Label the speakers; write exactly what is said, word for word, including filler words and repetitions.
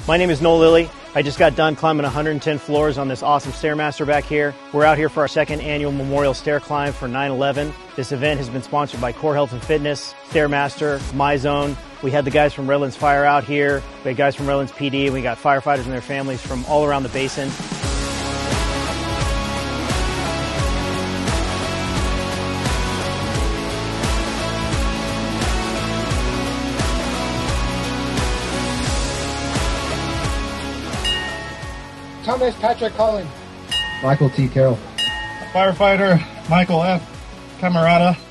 Speaker 1: My name is Noel Lilly. I just got done climbing one hundred ten floors on this awesome StairMaster back here. We're out here for our second annual Memorial Stair Climb for nine eleven. This event has been sponsored by Core Health and Fitness, StairMaster, MyZone. We had the guys from Redlands Fire out here. We had guys from Redlands P D. We got firefighters and their families from all around the basin.
Speaker 2: Thomas Patrick Collins.
Speaker 3: Michael T. Carroll.
Speaker 4: Firefighter Michael F. Camarada.